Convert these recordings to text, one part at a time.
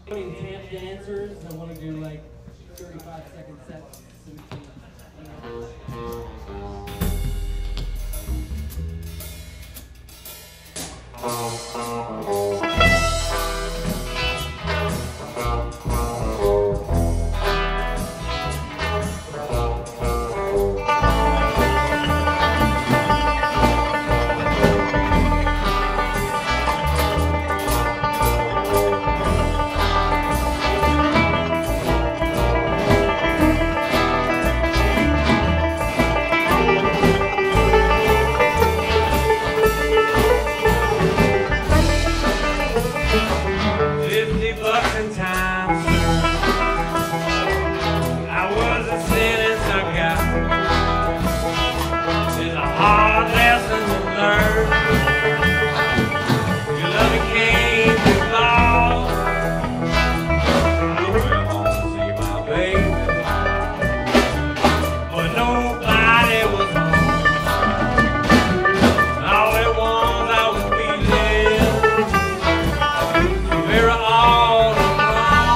Tap dancers that want to do like 35-second sets. We're all alone.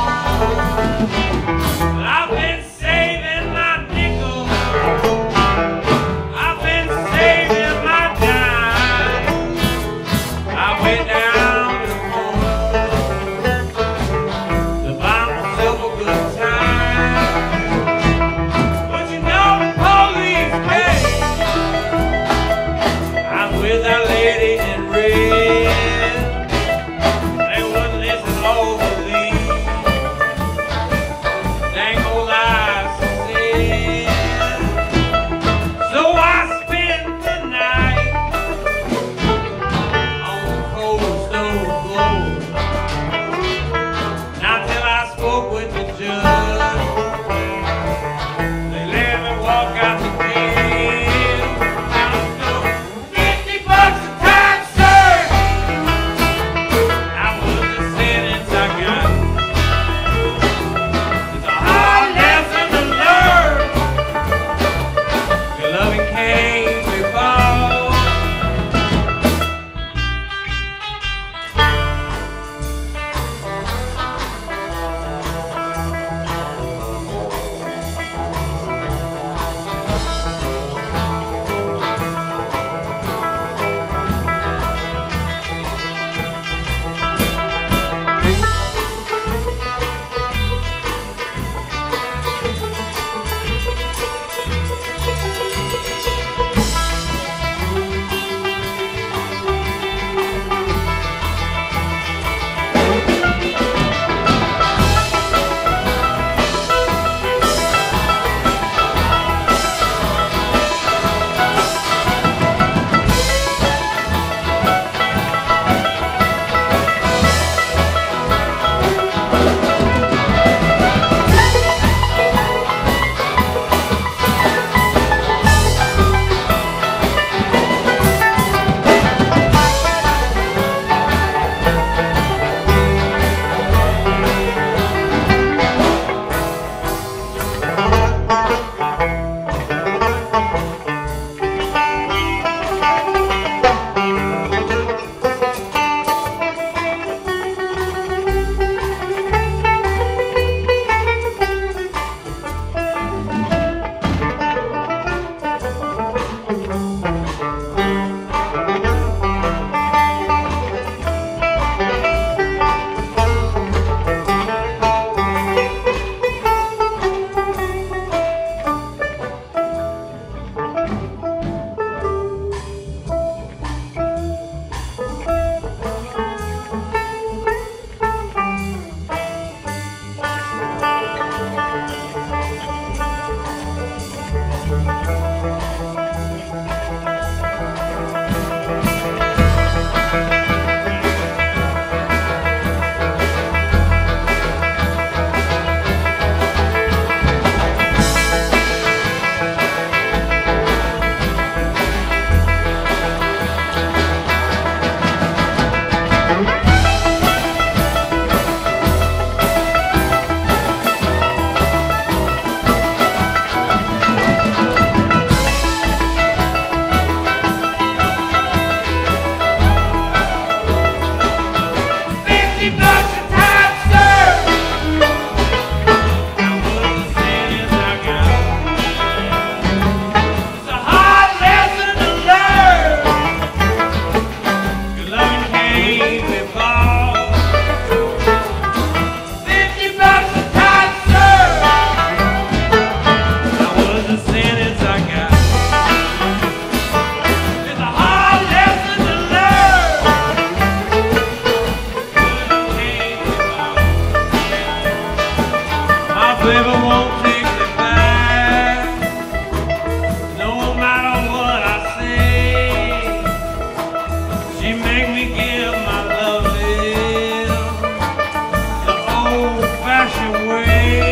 baby won't take me back, no matter what I say. She make me give my loving the old-fashioned way.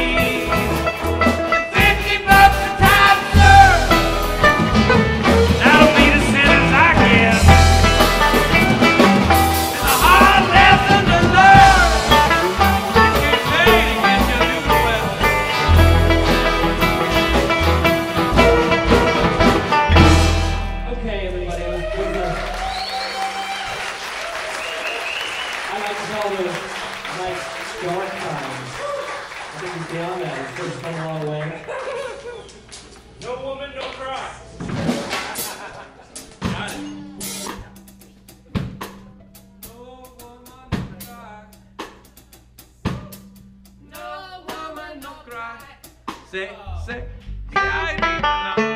$50 a time, sir. That'll be the sentence I get. And a hard lesson to learn. You get paid to get your new weapon. Okay, everybody, I like to call those nice dark times. I think he's beyond that. He's first come a long way. No woman, no cry. Got it. No woman, no cry. No woman, no cry. Say, yeah, I need